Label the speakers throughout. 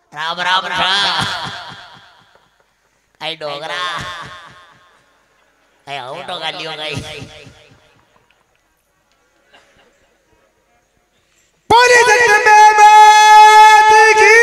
Speaker 1: राम राम आई डोगरा आई आओ डोगा लियो गई
Speaker 2: पूरी जगदम्बे की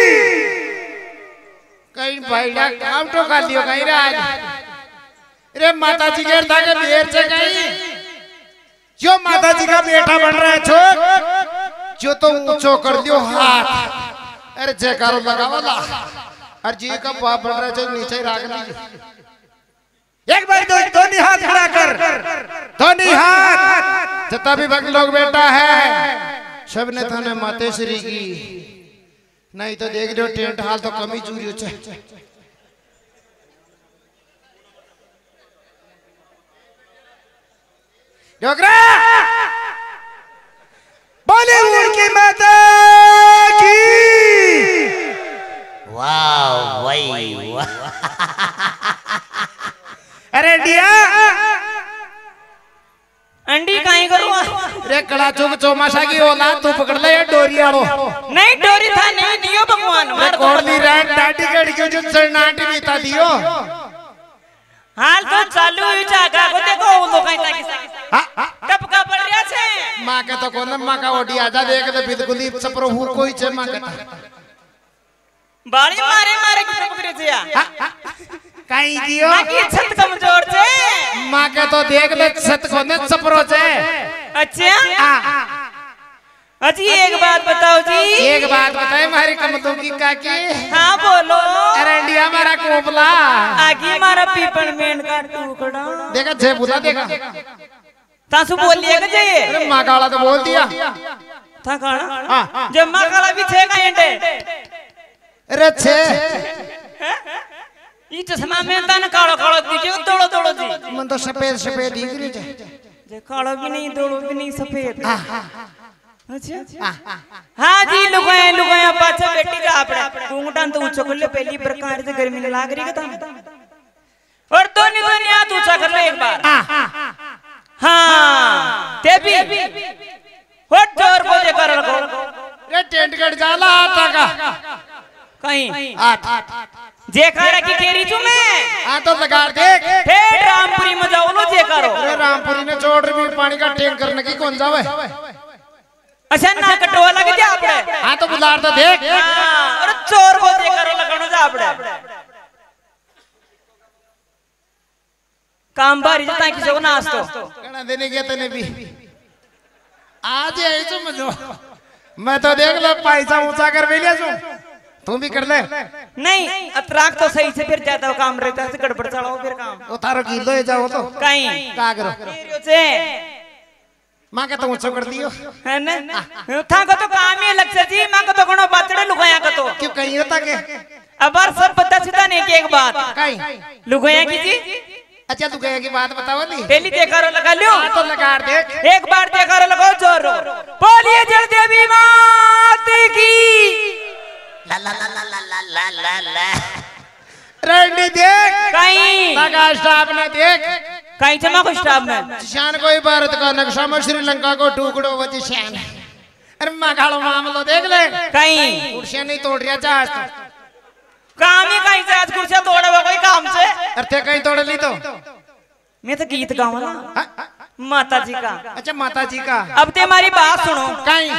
Speaker 2: कहीं भाई ना काम तो कर लियो कहीं राज रे माता जी के ताके देर से गई जो माता जी का बेटा बन रहा है छोट जो तो ऊंचो कर दियो हाथ अरे जयकारो लगा वाला और जी का बाप बन रहा है जो नीचे राख ली एक बार दोनों हाथ खड़ा कर दोनों हाथ जितना भी भक्त लोग बेटा है सब ने थाने माते श्री की नहीं तो देख रहे हो टेंट हाल तो कमी चूरी छे डोगरा बॉलीवुड की माता की
Speaker 1: वाह भाई वाह
Speaker 2: अरे डिया
Speaker 3: अंडी काहे करूँ
Speaker 2: रे कड़ा चुक चौमासा की औलाद तू पकड़ ले ये डोरी आड़ो
Speaker 3: नहीं डोरी था नहीं दियो भगवान मार
Speaker 2: कोड़ दी रैन डाटी कड़ क्यों जो सरनाटी बीता दियो
Speaker 3: हाल तो चालू हुई जागा को देखो वो लोग कहीं ताकि कब का पड़ रहा छे
Speaker 2: माँ के तो कौन माँ का ओडी आजा देख तो बिल्कुल ही सपरो हूँ कोई चे माँ के
Speaker 3: बाड़ी मारे मारे की पकड़े जिया
Speaker 2: कहीं दियो
Speaker 3: माँ की छत कमजोर छे
Speaker 2: माँ के तो देख ले छत को ने सपरो छे
Speaker 3: अच्छा अजी एक बात बताओ जी
Speaker 2: एक बात बताए हमारी कमतों की काकी
Speaker 3: हाँ बोलो
Speaker 2: अरे इंडिया हमारा कोपला
Speaker 3: आगे हमारा पीपल मेन का टुकड़ा
Speaker 2: देखा छे बुला देखा
Speaker 3: तासु बोल लिया के जाइए
Speaker 2: अरे माँ काला तो बोल दिया
Speaker 3: था कहाँ जब माँ काला भी छे का एंडे
Speaker 2: अरे छे
Speaker 3: ये चश्मा में ताने कालो कालो दिखे दौड़ो दौड़ो जी
Speaker 2: मन तो सफेद सफेद दिख रही है
Speaker 3: जे कालो भी नहीं दौड़ो भी नहीं सफेद अच्छा हाँ जी लुगाया लुगाया पाछा बेटी का आपड़े घूंघटान तो ऊंचा कर ले पहली प्रकार से गर्मी लाग रही है और दोनों हाथ ऊंचा कर ले एक बार हाँ ते भी होट जोर को जे कर रखो
Speaker 2: ये टेंट कट जाला आता का
Speaker 3: कहीं
Speaker 2: आठ
Speaker 3: जे खारा की केरी चुमे
Speaker 2: हाँ तो लगा देख
Speaker 3: ठेठ रामपुरी में जाओ लो जे करो
Speaker 2: अरे रामपुरी ने छोड़ रही पानी का टैंक करने की कौन जावे
Speaker 3: अच्छा ना कटवा लगे जा आपड़े
Speaker 2: हाँ तो बुलार तो देख
Speaker 3: और चोर को जे करो लगानो जा आपड़े काम बारी जता किसी को नाच तो
Speaker 2: कहना देने गया तने भी आज यही समझो मैं तो देख लो पैसा ऊंचा कर भी लिया तुम भी कर ले
Speaker 3: नहीं अतराक तो सही से फिर ज्यादा काम रहता है गड़बड़ चढ़ाओ फिर काम
Speaker 2: वो थारो किलो ही जाओ तो
Speaker 3: कहीं
Speaker 2: का करो
Speaker 3: से
Speaker 2: माँ के तो ऊंचा कर दियो
Speaker 3: है ना था को तो काम ही अलग से जी माँ को तो कोनो बातड़े लुगाया का तो
Speaker 2: क्यों कहीं होता के
Speaker 3: अब बार सब पता सीधा नहीं कि एक बात
Speaker 2: कहीं
Speaker 3: लुगाया की जी
Speaker 2: अच्छा तू गया की बात बताओ नी
Speaker 3: पहली देखा रो लगा लियो
Speaker 2: तो लगा देख
Speaker 3: एक बार देखा रो लगाओ जोर बोलिए जय देवी मात की
Speaker 1: ला ला ला ला ला ला ला ला
Speaker 2: रेडी देख
Speaker 3: कहीं
Speaker 2: लगा स्टाफ ने देख
Speaker 3: कहीं चमा को स्टाफ में
Speaker 2: शान कोई भारत का नक्शा में श्रीलंका को टुकड़ो वजी शान अरे मगाड़ो मामलो देख ले
Speaker 3: कहीं
Speaker 2: कुर्सियां नहीं तोड़ रहा चाह तो
Speaker 3: काम ही कहीं से आज कुर्सियां तोड़े हुए कोई काम से
Speaker 2: अरे कहीं तोड़ ली तो
Speaker 3: मैं तो गीत गाऊं ना माता जी का
Speaker 2: अच्छा माता जी का
Speaker 3: अब ते हमारी बात सुनो
Speaker 2: कहीं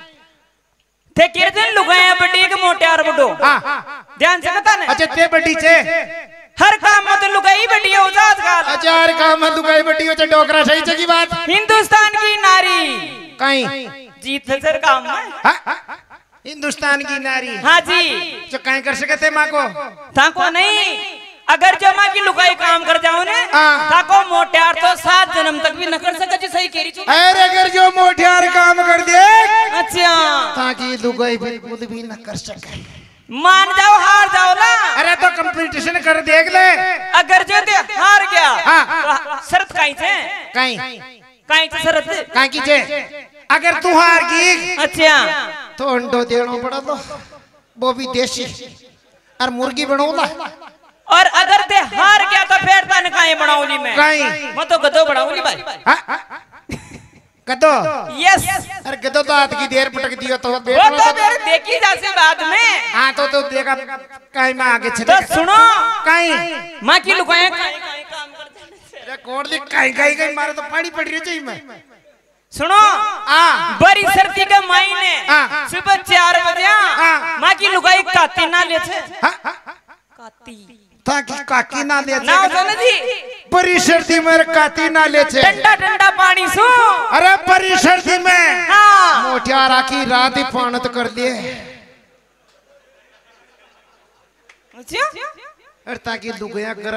Speaker 3: थे कीर्तन लुगाया बड़ी के मोटियार बड़ो ध्यान से कथा ने
Speaker 2: अच्छा ते बड़ी छे
Speaker 3: हर काम में तो लुगाई बड़ी है उजाद का
Speaker 2: अच्छा हर काम में लुगाई बड़ी हो डोकरा सही से की बात
Speaker 3: हिंदुस्तान की नारी
Speaker 2: कहीं
Speaker 3: जीत सर काम में
Speaker 2: हिंदुस्तान की नारी
Speaker 3: हाँ जी
Speaker 2: जो कहीं कर सकते माँ को
Speaker 3: था को नहीं अगर जो माँ की लुगाई काम कर जाओ ने था को मोटियार तो 7 जन्म तक भी न कर सके जी सही केरी चुप
Speaker 2: अरे अगर जो मोटियार काम कर दे
Speaker 3: अच्छा
Speaker 2: ताकि लुगाई बिल्कुल भी न कर सके
Speaker 3: मान जाओ हार जाओ ना
Speaker 2: अरे तो कंपटीशन कर देख ले
Speaker 3: अगर जो ते हार गया तो शर्त कहीं से कहीं से शर्त
Speaker 2: कहीं की जे अगर तू हार गई
Speaker 3: अच्छा
Speaker 2: तो अंडो देना पड़ा तो वो भी देसी और मुर्गी बनोला
Speaker 3: और अगर ते हार गया तो फिर तन काहे बनाऊली मैं मैं तो गधो बनाऊली भाई
Speaker 2: गदो
Speaker 3: यस
Speaker 2: अरे गदो तो हाथ की देर पटक दियो तो
Speaker 3: वो तो देर देखी जासे बाद में
Speaker 2: हाँ हाँ तो देखा कहीं में आगे चले
Speaker 3: तो सुनो
Speaker 2: कहीं
Speaker 3: माँ की लुगाया कहीं काम करते
Speaker 2: अरे कौन दी कहीं कहीं कहीं मारे तो पानी पड़ रही चाहिए मैं
Speaker 3: सुनो बड़ी सर्दी के महीने सुबह 4 बजे माँ की लुगाई काती ना ले छे काती
Speaker 2: ताकि काकी ना ले
Speaker 3: ना सुनो जी
Speaker 2: बड़ी सर्दी में काती ना ले छे
Speaker 3: ठंडा ठंडा पानी सो
Speaker 2: अरे बड़ी सर्दी में
Speaker 3: हाँ
Speaker 2: मोटियारा की रात ही पानत कर लिए
Speaker 3: अच्छा
Speaker 2: अरे ताकि लुगाया कर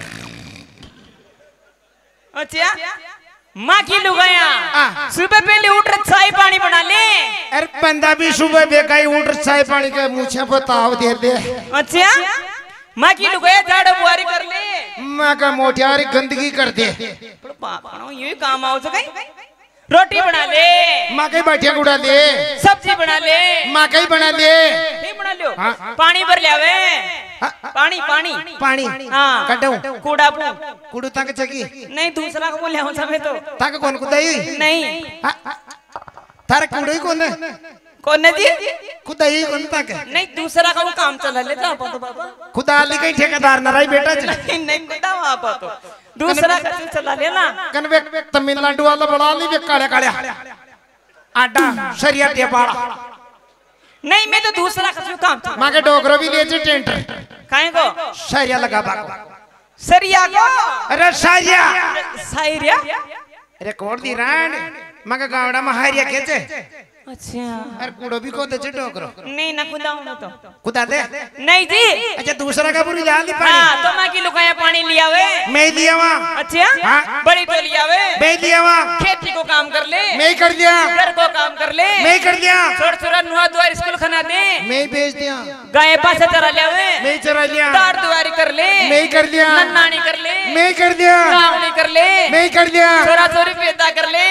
Speaker 3: अच्छा माँ की लुगाया सुबह पहले उठ चाय पानी बना ले
Speaker 2: अरे बंदा भी सुबह बेकाई उठ चाय पानी के मुझे बताओ दे दे
Speaker 3: अच्छा माँ की लुगाया झाड़ू बुआरी कर ले
Speaker 2: माँ का मोटियारी गंदगी कर दे
Speaker 3: ये काम आओ तो कहीं रोटी बना ले
Speaker 2: माँ कहीं बैठिया गुड़ा ले
Speaker 3: सब्जी बना ले
Speaker 2: माँ कहीं बना ले
Speaker 3: नहीं बना लो पानी भर ले आवे पानी पानी
Speaker 2: पानी
Speaker 3: हाँ
Speaker 2: कटो
Speaker 3: कूड़ा
Speaker 2: कुड़ू तक चकी
Speaker 3: नहीं दूसरा को बोले समय तो
Speaker 2: तक कौन कुदाई
Speaker 3: नहीं
Speaker 2: थारे कुड़ू ही कौन
Speaker 3: कौन है जी
Speaker 2: कुदाई कौन तक
Speaker 3: नहीं दूसरा का वो काम चला लेता आप तो बाबा
Speaker 2: खुदा ली कहीं ठेकेदार न रही बेटा जी
Speaker 3: नहीं खुदा आप तो दूसरा का चला लेना
Speaker 2: कन्वे तमिलनाडु वाला बड़ा ली वे काले काले आटा सरिया टेपाड़ा
Speaker 3: नहीं मैं तो दूसरा का काम
Speaker 2: माँ के डोगरो भी ले जे टेंटर
Speaker 3: काहे को
Speaker 2: सरिया लगा बाग
Speaker 3: सरिया को
Speaker 2: अरे सरिया
Speaker 3: सरिया
Speaker 2: अरे कौन दी रान माँ के गावड़ा में हरिया केचे
Speaker 3: अच्छा
Speaker 2: अरे कुड़ो भी को दे जे डोगरो
Speaker 3: नहीं ना खुदा हूँ तो
Speaker 2: खुदा दे
Speaker 3: नहीं जी
Speaker 2: अच्छा दूसरा का पूरी ला ली पानी
Speaker 3: हाँ तो माँ की लुगाया पानी लिया वे
Speaker 2: मैं लिया वहाँ
Speaker 3: अच्छा
Speaker 2: हाँ?
Speaker 3: बड़ी तो लिया वे
Speaker 2: मैं लिया वहाँ
Speaker 3: खेती को काम कर ले
Speaker 2: मैं ही कर दिया
Speaker 3: घर को काम कर ले
Speaker 2: मैं ही कर दिया
Speaker 3: छोड़ छोड़ा नुआ द्वार स्कूल खाना दे
Speaker 2: मैं ही भेज दिया
Speaker 3: गाय पासे चरा लिया वे
Speaker 2: मैं ही चरा लिया
Speaker 3: तार दुआरी कर ले
Speaker 2: मैं ही कर दिया
Speaker 3: नन्नानी कर ले
Speaker 2: मैं ही कर दिया
Speaker 3: गावनी कर ले
Speaker 2: मैं ही कर दिया
Speaker 3: छोरा छोरी पैदा कर ले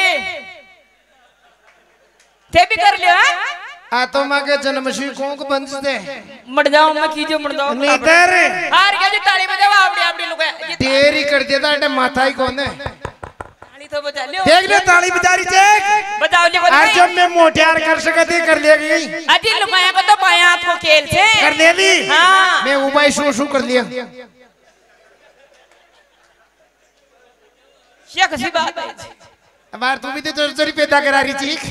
Speaker 3: ते भी कर लिया
Speaker 2: आ तो माँ के जन्मशी कौन को बंद दे
Speaker 3: मर जाओ मैं कीजिए मर जाओ
Speaker 2: नहीं तर
Speaker 3: हार गया जी ताली बजाओ आपड़ी आपड़ी लोग
Speaker 2: तेरी कर दिया था अटे माथा ही कौन है
Speaker 3: ताली तो बजा लियो
Speaker 2: देख ले ताली बिचारी चेक
Speaker 3: बजाओ लियो
Speaker 2: आज जब मैं मोटियार कर सकती कर ले गई
Speaker 3: अजी लुगाया को तो पाया आपको खेल से
Speaker 2: कर ले ली
Speaker 3: हाँ
Speaker 2: मैं उबाई शू कर लिया
Speaker 3: क्या कैसी बात है
Speaker 2: हमार तू भी तो चोरी पैदा करा रही चीख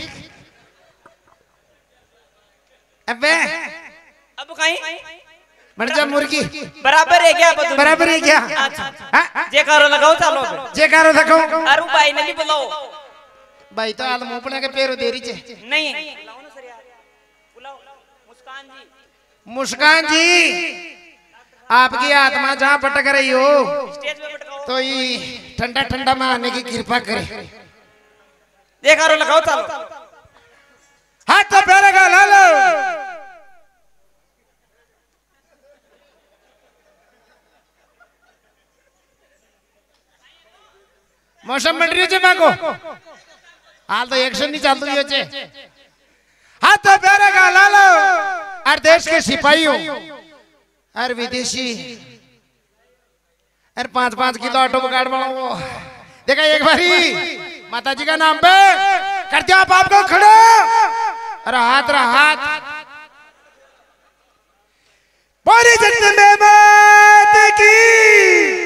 Speaker 2: अबे
Speaker 3: अब कहीं
Speaker 2: मर जा मुर्गी
Speaker 3: बराबर है क्या
Speaker 2: बराबर है क्या
Speaker 3: अच्छा जे करो लगाओ चलो
Speaker 2: जे करो देखो
Speaker 3: अरु भाई ने भी बुलाओ
Speaker 2: भाई तो आल मुंह के पैरों दे रही छे
Speaker 3: नहीं बुलाओ ना सर यार बुलाओ मुस्कान जी
Speaker 2: मुस्कान जी आपकी आत्मा जहाँ भटक रही हो
Speaker 3: स्टेज पे पटकाओ
Speaker 2: तो ये ठंडा ठंडा में आने की कृपा करे
Speaker 3: जे करो लगाओ चलो
Speaker 2: हाथ तो पैर का ला लो मौसम बन रही है माँ को हाल तो एक्शन नहीं चालू ही होचे हाथ तो पैर का ला लो और देश के सिपाहियों और विदेशी और 5-5 किलो ऑटो पकड़ बनाओ देखा एक बारी माता जी का नाम पे करते आप आपको खड़े अरे हाथ पूरी जगत में बात की